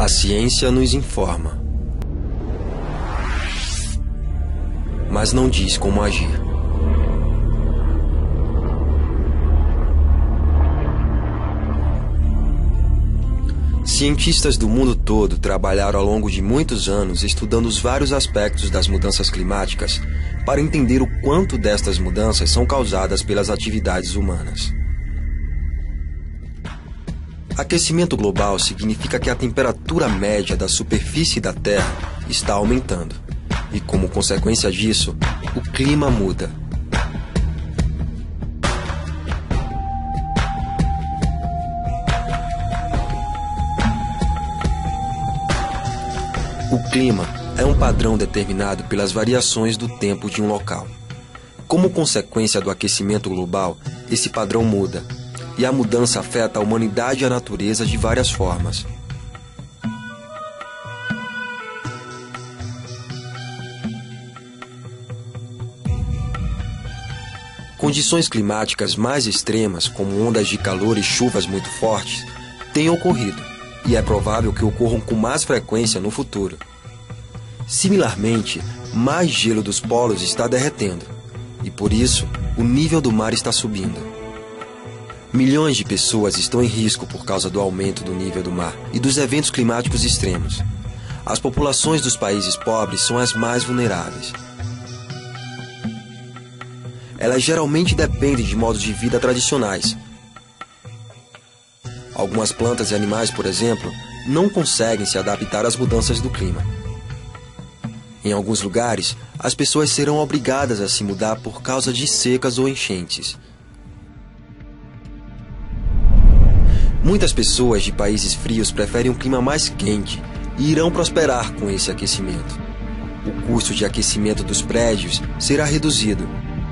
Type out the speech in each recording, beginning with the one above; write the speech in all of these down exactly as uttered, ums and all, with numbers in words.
A ciência nos informa, mas não diz como agir. Cientistas do mundo todo trabalharam ao longo de muitos anos estudando os vários aspectos das mudanças climáticas para entender o quanto destas mudanças são causadas pelas atividades humanas. Aquecimento global significa que a temperatura média da superfície da Terra está aumentando e, como consequência disso, o clima muda. O clima é um padrão determinado pelas variações do tempo de um local. Como consequência do aquecimento global, esse padrão muda, e a mudança afeta a humanidade e a natureza de várias formas. Condições climáticas mais extremas, como ondas de calor e chuvas muito fortes, têm ocorrido, e é provável que ocorram com mais frequência no futuro. Similarmente, mais gelo dos polos está derretendo, e por isso o nível do mar está subindo. Milhões de pessoas estão em risco por causa do aumento do nível do mar e dos eventos climáticos extremos. As populações dos países pobres são as mais vulneráveis. Elas geralmente dependem de modos de vida tradicionais. Algumas plantas e animais, por exemplo, não conseguem se adaptar às mudanças do clima. Em alguns lugares, as pessoas serão obrigadas a se mudar por causa de secas ou enchentes. Muitas pessoas de países frios preferem um clima mais quente e irão prosperar com esse aquecimento. O custo de aquecimento dos prédios será reduzido.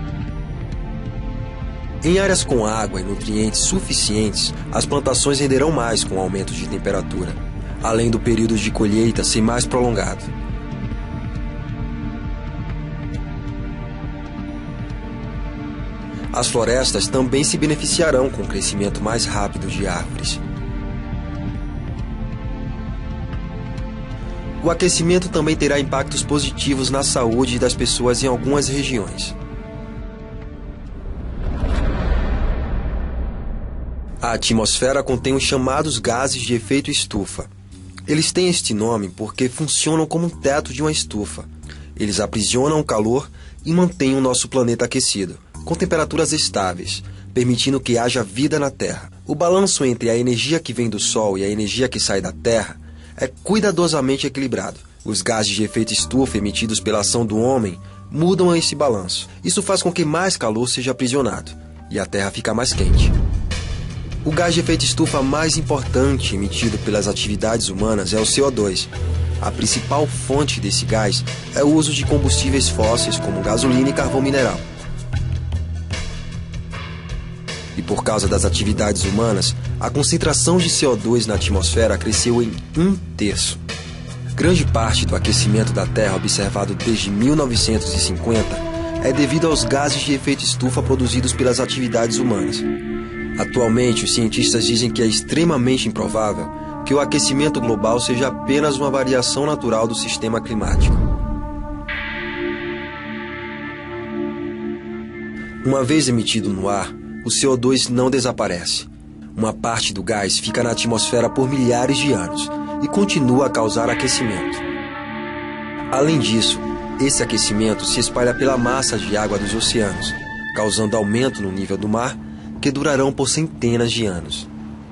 Em áreas com água e nutrientes suficientes, as plantações renderão mais com o aumento de temperatura, além do período de colheita ser mais prolongado. As florestas também se beneficiarão com o crescimento mais rápido de árvores. O aquecimento também terá impactos positivos na saúde das pessoas em algumas regiões. A atmosfera contém os chamados gases de efeito estufa. Eles têm este nome porque funcionam como um teto de uma estufa. Eles aprisionam o calor e mantêm o nosso planeta aquecido, com temperaturas estáveis, permitindo que haja vida na Terra. O balanço entre a energia que vem do Sol e a energia que sai da Terra é cuidadosamente equilibrado. Os gases de efeito estufa emitidos pela ação do homem mudam esse balanço. Isso faz com que mais calor seja aprisionado e a Terra fica mais quente. O gás de efeito estufa mais importante emitido pelas atividades humanas é o C O dois. A principal fonte desse gás é o uso de combustíveis fósseis como gasolina e carvão mineral. E por causa das atividades humanas, a concentração de C O dois na atmosfera cresceu em um terço. Grande parte do aquecimento da Terra observado desde mil novecentos e cinquenta é devido aos gases de efeito estufa produzidos pelas atividades humanas. Atualmente, os cientistas dizem que é extremamente improvável que o aquecimento global seja apenas uma variação natural do sistema climático. Uma vez emitido no ar, o C O dois não desaparece. Uma parte do gás fica na atmosfera por milhares de anos e continua a causar aquecimento. Além disso, esse aquecimento se espalha pela massa de água dos oceanos, causando aumento no nível do mar que durarão por centenas de anos.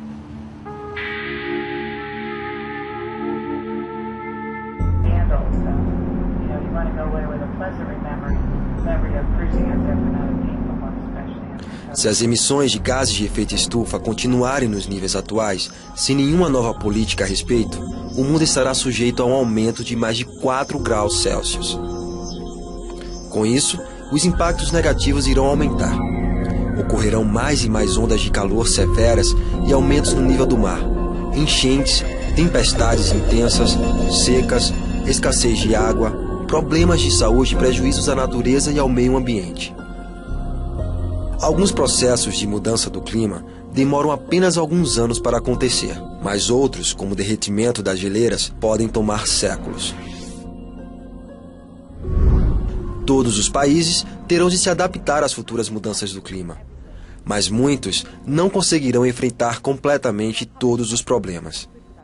Se as emissões de gases de efeito estufa continuarem nos níveis atuais, sem nenhuma nova política a respeito, o mundo estará sujeito a um aumento de mais de quatro graus Celsius. Com isso, os impactos negativos irão aumentar. Ocorrerão mais e mais ondas de calor severas e aumentos no nível do mar, enchentes, tempestades intensas, secas, escassez de água, problemas de saúde e prejuízos à natureza e ao meio ambiente. Alguns processos de mudança do clima demoram apenas alguns anos para acontecer, mas outros, como o derretimento das geleiras, podem tomar séculos. Todos os países terão de se adaptar às futuras mudanças do clima, mas muitos não conseguirão enfrentar completamente todos os problemas.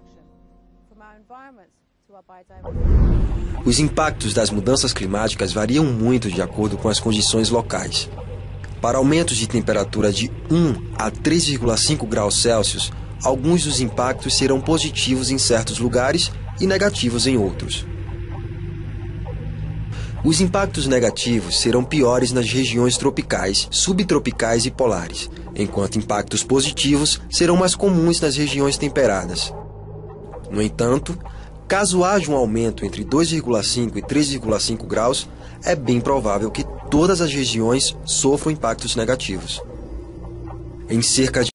Os impactos das mudanças climáticas variam muito de acordo com as condições locais. Para aumentos de temperatura de um a três vírgula cinco graus Celsius, alguns dos impactos serão positivos em certos lugares e negativos em outros. Os impactos negativos serão piores nas regiões tropicais, subtropicais e polares, enquanto impactos positivos serão mais comuns nas regiões temperadas. No entanto, caso haja um aumento entre dois vírgula cinco e três vírgula cinco graus, é bem provável que todas as regiões sofram impactos negativos. Em cerca de